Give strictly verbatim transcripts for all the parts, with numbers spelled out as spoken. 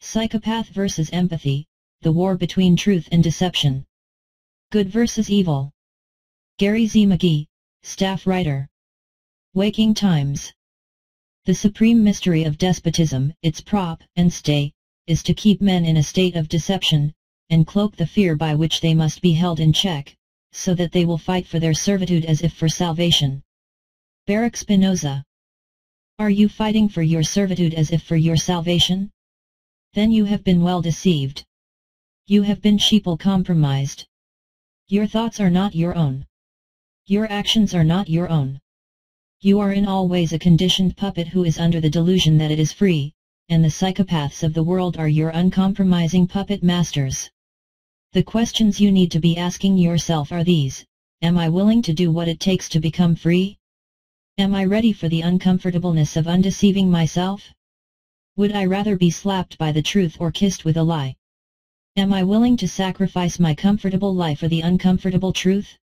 Psychopath versus Empathy, the war between truth and deception. Good versus evil. Gary Z. McGee, staff writer. Waking Times. The supreme mystery of despotism, its prop and stay, is to keep men in a state of deception, and cloak the fear by which they must be held in check, so that they will fight for their servitude as if for salvation. Baruch Spinoza. Are you fighting for your servitude as if for your salvation? Then you have been well deceived. You have been sheeple compromised. Your thoughts are not your own. Your actions are not your own. You are in all ways a conditioned puppet who is under the delusion that it is free, and the psychopaths of the world are your uncompromising puppet masters. The questions you need to be asking yourself are these: am I willing to do what it takes to become free? Am I ready for the uncomfortableness of undeceiving myself? Would I rather be slapped by the truth or kissed with a lie? Am I willing to sacrifice my comfortable life for the uncomfortable truth?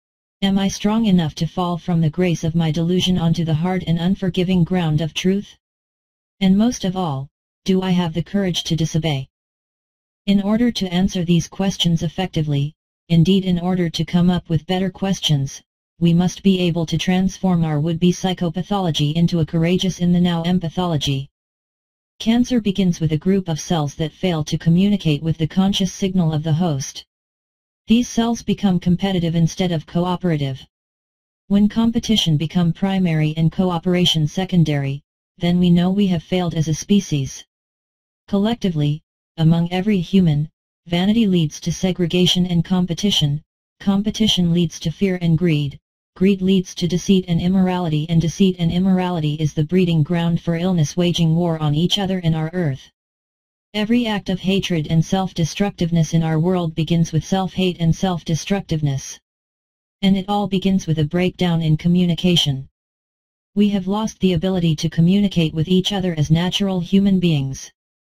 Am I strong enough to fall from the grace of my delusion onto the hard and unforgiving ground of truth? And most of all, do I have the courage to disobey? In order to answer these questions effectively, indeed in order to come up with better questions, we must be able to transform our would-be psychopathology into a courageous in-the-now empathology. Cancer begins with a group of cells that fail to communicate with the conscious signal of the host. These cells become competitive instead of cooperative. When competition becomes primary and cooperation secondary, then we know we have failed as a species. Collectively, among every human, vanity leads to segregation and competition, competition leads to fear and greed, greed leads to deceit and immorality, and deceit and immorality is the breeding ground for illness, waging war on each other and our earth. Every act of hatred and self-destructiveness in our world begins with self-hate and self-destructiveness. And it all begins with a breakdown in communication. We have lost the ability to communicate with each other as natural human beings.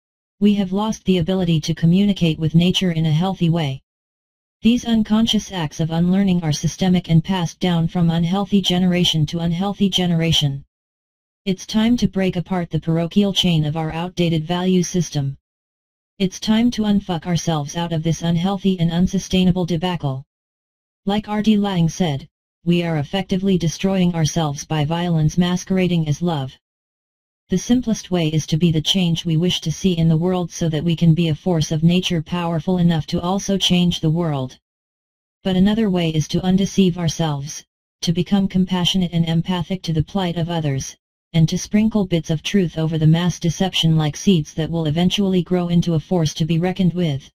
We have lost the ability to communicate with nature in a healthy way. These unconscious acts of unlearning are systemic and passed down from unhealthy generation to unhealthy generation. It's time to break apart the parochial chain of our outdated value system. It's time to unfuck ourselves out of this unhealthy and unsustainable debacle. Like R D Laing said, we are effectively destroying ourselves by violence masquerading as love. The simplest way is to be the change we wish to see in the world so that we can be a force of nature powerful enough to also change the world. But another way is to undeceive ourselves, to become compassionate and empathic to the plight of others, and to sprinkle bits of truth over the mass deception like seeds that will eventually grow into a force to be reckoned with.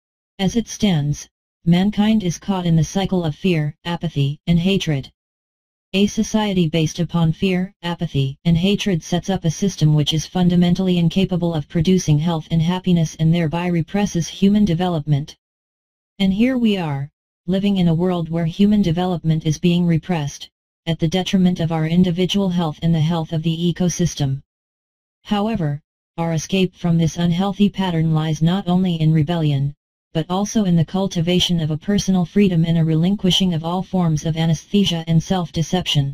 As it stands, mankind is caught in the cycle of fear, apathy, and hatred. A society based upon fear, apathy, and hatred sets up a system which is fundamentally incapable of producing health and happiness and thereby represses human development. And here we are, living in a world where human development is being repressed, at the detriment of our individual health and the health of the ecosystem. However, our escape from this unhealthy pattern lies not only in rebellion, but also in the cultivation of a personal freedom and a relinquishing of all forms of anesthesia and self-deception.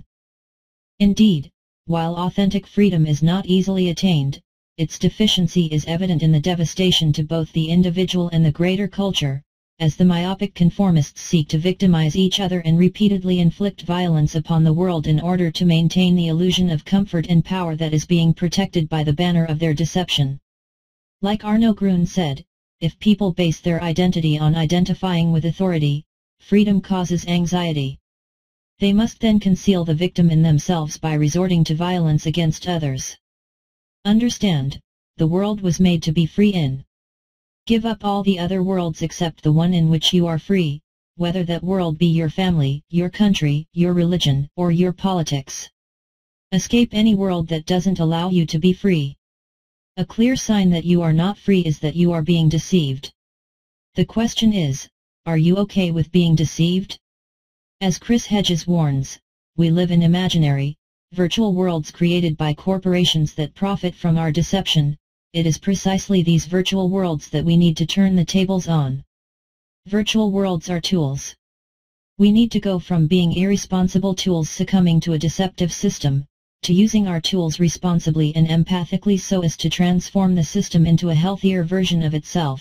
Indeed, while authentic freedom is not easily attained, its deficiency is evident in the devastation to both the individual and the greater culture, as the myopic conformists seek to victimize each other and repeatedly inflict violence upon the world in order to maintain the illusion of comfort and power that is being protected by the banner of their deception. Like Arno Grun said, if people base their identity on identifying with authority, freedom causes anxiety. They must then conceal the victim in themselves by resorting to violence against others. Understand, the world was made to be free in. Give up all the other worlds except the one in which you are free, whether that world be your family, your country, your religion, or your politics. Escape any world that doesn't allow you to be free. A clear sign that you are not free is that you are being deceived. The question is, are you okay with being deceived? As Chris Hedges warns, we live in imaginary, virtual worlds created by corporations that profit from our deception. It is precisely these virtual worlds that we need to turn the tables on. Virtual worlds are tools. We need to go from being irresponsible tools succumbing to a deceptive system, to using our tools responsibly and empathically so as to transform the system into a healthier version of itself.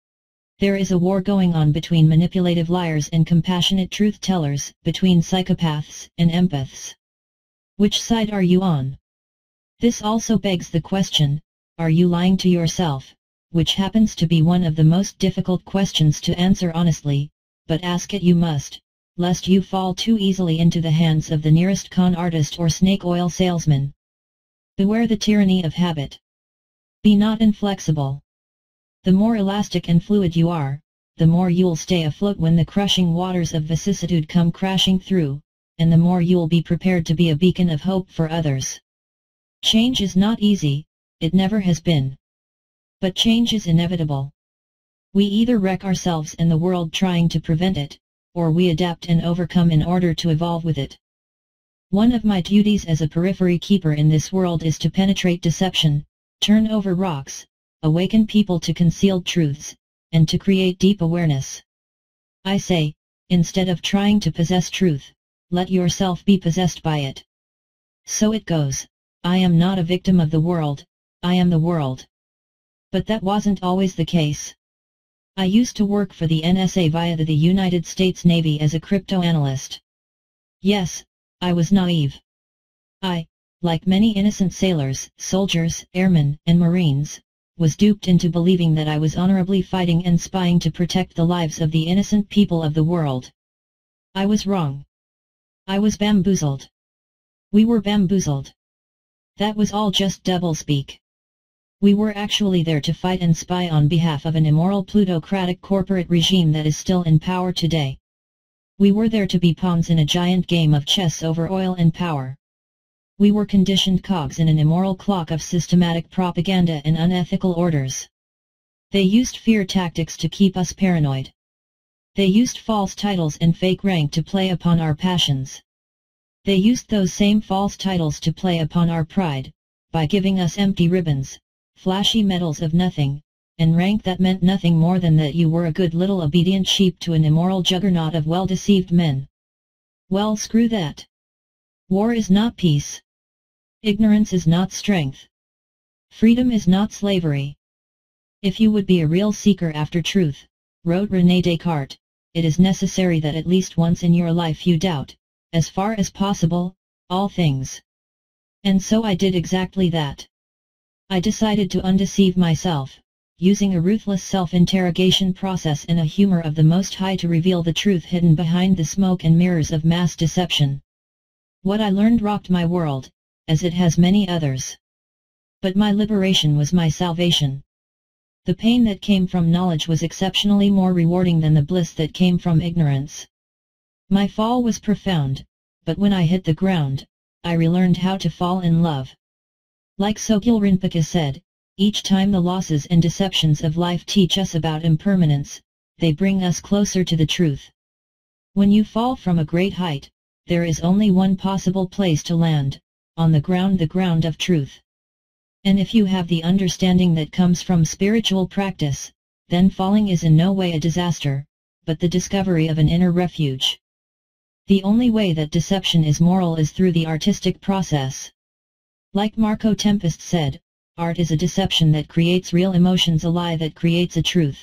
There is a war going on between manipulative liars and compassionate truth-tellers, between psychopaths and empaths. Which side are you on? This also begs the question, are you lying to yourself? Which happens to be one of the most difficult questions to answer honestly, but ask it you must, lest you fall too easily into the hands of the nearest con artist or snake oil salesman. Beware the tyranny of habit. Be not inflexible. The more elastic and fluid you are, the more you'll stay afloat when the crushing waters of vicissitude come crashing through, and the more you'll be prepared to be a beacon of hope for others. Change is not easy, it never has been. But change is inevitable. We either wreck ourselves and the world trying to prevent it, or we adapt and overcome in order to evolve with it. One of my duties as a periphery keeper in this world is to penetrate deception, turn over rocks, awaken people to concealed truths, and to create deep awareness. I say, instead of trying to possess truth, let yourself be possessed by it. So it goes, I am not a victim of the world, I am the world. But that wasn't always the case. I used to work for the N S A via the United States Navy as a crypto analyst. Yes, I was naive. I, like many innocent sailors, soldiers, airmen, and Marines, was duped into believing that I was honorably fighting and spying to protect the lives of the innocent people of the world. I was wrong. I was bamboozled. We were bamboozled. That was all just doublespeak. We were actually there to fight and spy on behalf of an immoral plutocratic corporate regime that is still in power today. We were there to be pawns in a giant game of chess over oil and power. We were conditioned cogs in an immoral clock of systematic propaganda and unethical orders. They used fear tactics to keep us paranoid. They used false titles and fake rank to play upon our passions. They used those same false titles to play upon our pride, by giving us empty ribbons, flashy medals of nothing, and rank that meant nothing more than that you were a good little obedient sheep to an immoral juggernaut of well-deceived men. Well, screw that. War is not peace. Ignorance is not strength. Freedom is not slavery. If you would be a real seeker after truth, wrote René Descartes, it is necessary that at least once in your life you doubt, as far as possible, all things. And so I did exactly that. I decided to undeceive myself, using a ruthless self-interrogation process and a humor of the Most High to reveal the truth hidden behind the smoke and mirrors of mass deception. What I learned rocked my world, as it has many others. But my liberation was my salvation. The pain that came from knowledge was exceptionally more rewarding than the bliss that came from ignorance. My fall was profound, but when I hit the ground, I relearned how to fall in love. Like Sogyal Rinpoche said, each time the losses and deceptions of life teach us about impermanence, they bring us closer to the truth. When you fall from a great height, there is only one possible place to land, on the ground, the ground of truth. And if you have the understanding that comes from spiritual practice, then falling is in no way a disaster, but the discovery of an inner refuge. The only way that deception is moral is through the artistic process. Like Marco Tempest said, art is a deception that creates real emotions, a lie that creates a truth.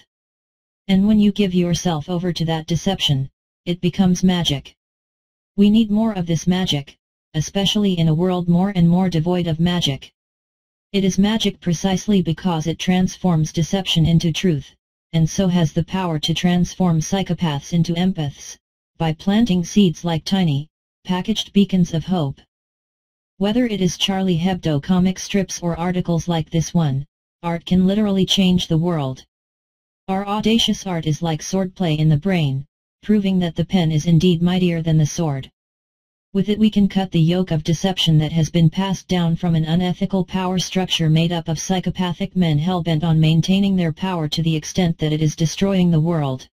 And when you give yourself over to that deception, it becomes magic. We need more of this magic, especially in a world more and more devoid of magic. It is magic precisely because it transforms deception into truth, and so has the power to transform psychopaths into empaths, by planting seeds like tiny, packaged beacons of hope. Whether it is Charlie Hebdo comic strips or articles like this one, art can literally change the world. Our audacious art is like swordplay in the brain, proving that the pen is indeed mightier than the sword. With it we can cut the yoke of deception that has been passed down from an unethical power structure made up of psychopathic men hell-bent on maintaining their power to the extent that it is destroying the world.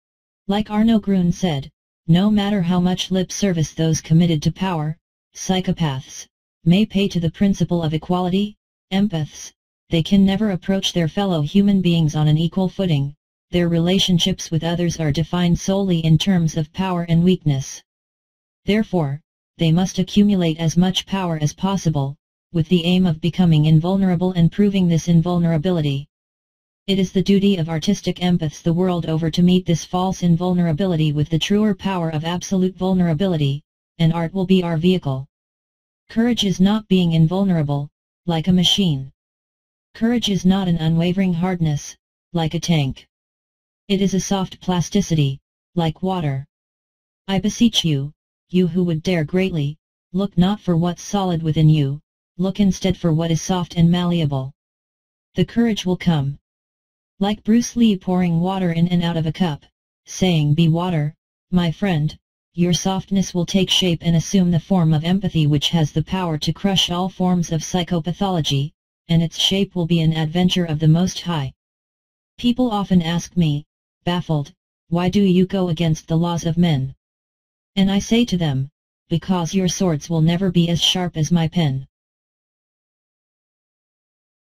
Like Arno Grun said, no matter how much lip service those committed to power, psychopaths, may pay to the principle of equality, empaths, they can never approach their fellow human beings on an equal footing. Their relationships with others are defined solely in terms of power and weakness. Therefore, they must accumulate as much power as possible, with the aim of becoming invulnerable and proving this invulnerability. It is the duty of artistic empaths the world over to meet this false invulnerability with the truer power of absolute vulnerability, and art will be our vehicle. Courage is not being invulnerable, like a machine. Courage is not an unwavering hardness, like a tank. It is a soft plasticity, like water. I beseech you, you who would dare greatly, look not for what's solid within you, look instead for what is soft and malleable. The courage will come. Like Bruce Lee pouring water in and out of a cup, saying, "Be water, my friend," your softness will take shape and assume the form of empathy, which has the power to crush all forms of psychopathology, and its shape will be an adventure of the Most High. People often ask me, baffled, why do you go against the laws of men? And I say to them, because your swords will never be as sharp as my pen.